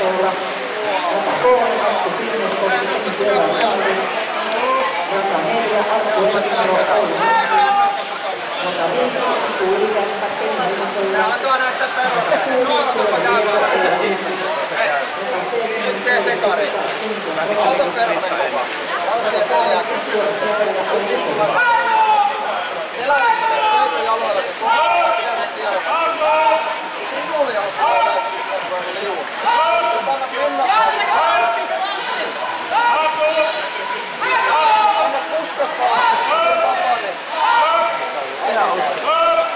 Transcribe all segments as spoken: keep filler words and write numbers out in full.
seura. Kolme Akku Pinneskoski, Kela Kalli. Rata neljä Akku Elinaro kolme. Rata viisi Tuuli Käppä Kehä-Ilmaseura. Rata kuusi Seura Viera Se sekari. Auto perus. Auto perus. Selärissä jaloilla. Sitä ne tiedät. Sinulia on saada liuun. Panna kunnolla. Janne karssi, karssi. Anna puskottaa. Minä uskon.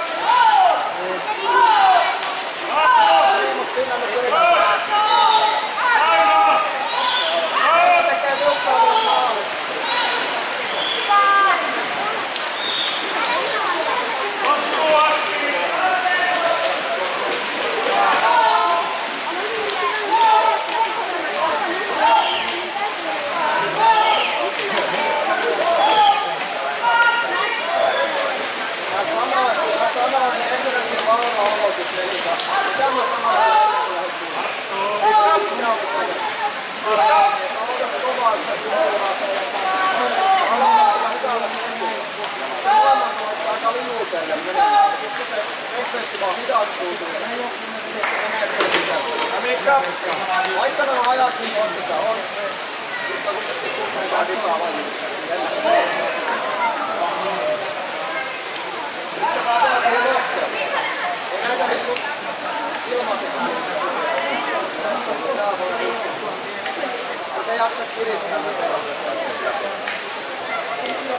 Vaikka nämä ajat niin on, mitä on. Mutta kun se kuitenkaan vikaa vain. Nyt se vaan vielä ei lohtia. Ei näitä nyt kun ilmaisesta. Ei jaksa kiristää.